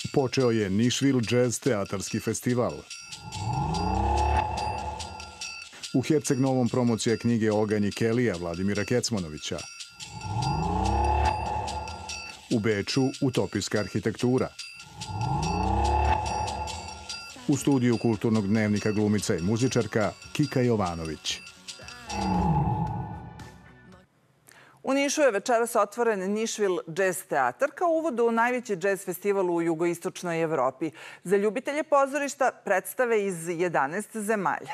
Počeo je Nišvil Jazz teatarski festival. U Herceg-Novom promocija knjige Oganj i Kelija Vladimira Kecmanovića. U Beču utopijska arhitektura. U studiju Kulturnog dnevnika glumica i muzičarka Kika Jovanović. U Nišu je večeras otvoren Nišvil Jazz teatar kao uvod u najveći džez festival u jugoistočnoj Evropi. Za ljubitelje pozorišta predstave iz 11 zemalja.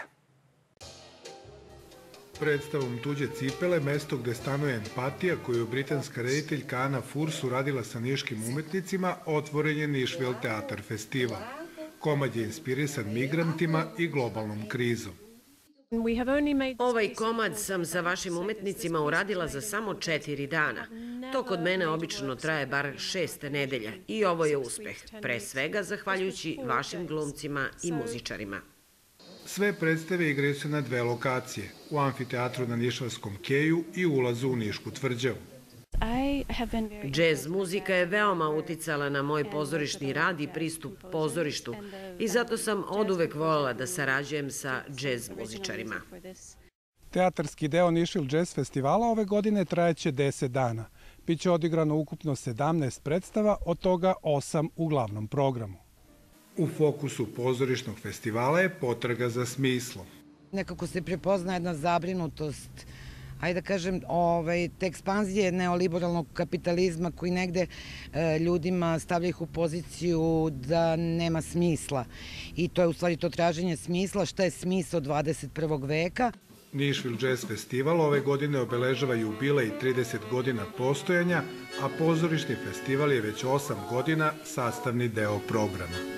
Predstavom Tuđe cipele, mesto gde stanuje empatija, koju je britanska rediteljka Ana Furs uradila sa niškim umetnicima, otvoren je Nišvil teatar festival. Komad je inspirisan migrantima i globalnom krizom. Ovaj komad sam sa vašim umetnicima uradila za samo 4 dana. To kod mene obično traje bar 6 nedelja i ovo je uspeh, pre svega zahvaljujući vašim glumcima i muzičarima. Sve predstave igraju se na 2 lokacije, u amfiteatru na Nišavskom keju i ulazu u Nišku tvrđavu. Džez muzika je veoma uticala na moj pozorišni rad i pristup pozorištu i zato sam oduvek voljela da sarađujem sa džez muzičarima. Teatarski deo Nišvil Jazz festivala ove godine trajeće 10 dana. Biće odigrano ukupno 17 predstava, od toga 8 u glavnom programu. U fokusu pozorišnog festivala je potraga za smislom. Nekako se prepozna jedna zabrinutost, ajde da kažem, te ekspanzije neoliberalnog kapitalizma koji negde ljudima stavlja ih u poziciju da nema smisla. I to je u stvari to traženje smisla, šta je smisao 21. veka. Nišvil Jazz festival ove godine obeležava jubilej 30 godina postojanja, a pozorišni festival je već 8 godina sastavni deo programa.